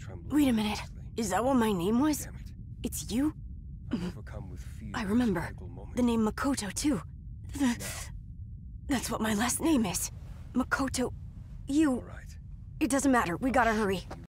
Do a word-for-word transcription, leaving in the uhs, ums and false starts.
Wait a minute. Is that what my name was? It's you? I remember. The name Makoto, too. That's what my last name is. Makoto... You... It doesn't matter. We gotta hurry.